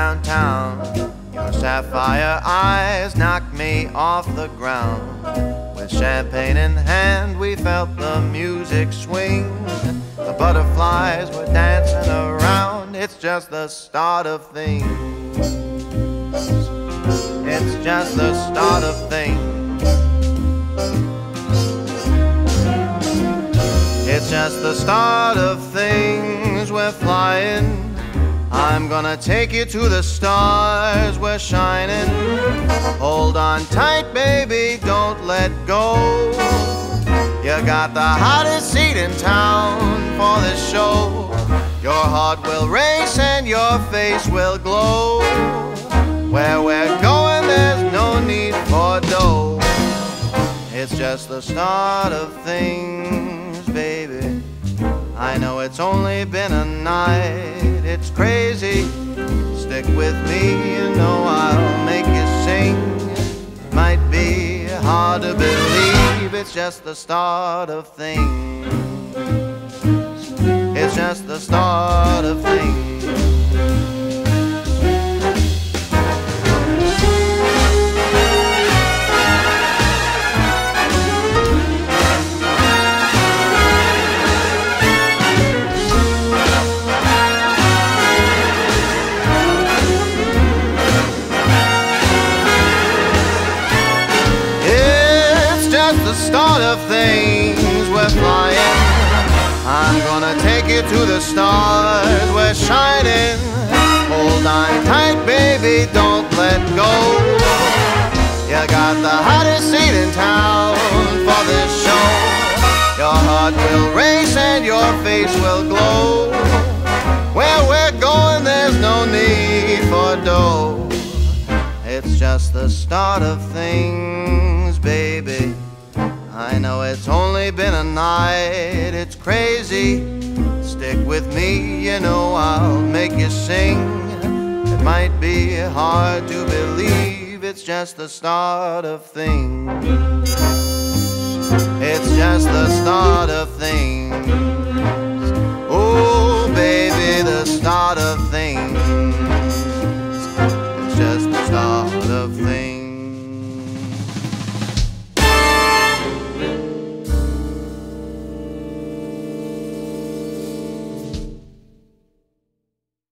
downtown. Your sapphire eyes knocked me off the ground. With champagne in hand, we felt the music swing. The butterflies were dancing around. It's just the start of things. It's just the start of things. It's just the start of things. We're flying. I'm gonna take you to the stars. We're shining. Hold on tight, baby, don't let go. You got the hottest seat in town for this show. Your heart will race and your face will glow. Where we're going, there's no need for dough. It's just the start of things, baby. I know it's only been a night. It's crazy. Stick with me, you know I'll make you sing. Might be hard to believe. It's just the start of things. It's just the start of things. The start of things, we're flying. I'm gonna take you to the stars. We're shining. Hold on tight, baby, don't let go. You got the hottest seat in town for this show. Your heart will race and your face will glow. Where we're going, there's no need for dough. It's just the start of things, baby. I know it's only been a night, it's crazy. Stick with me, you know I'll make you sing. It might be hard to believe. It's just the start of things. It's just the start of things. Oh, baby, the start of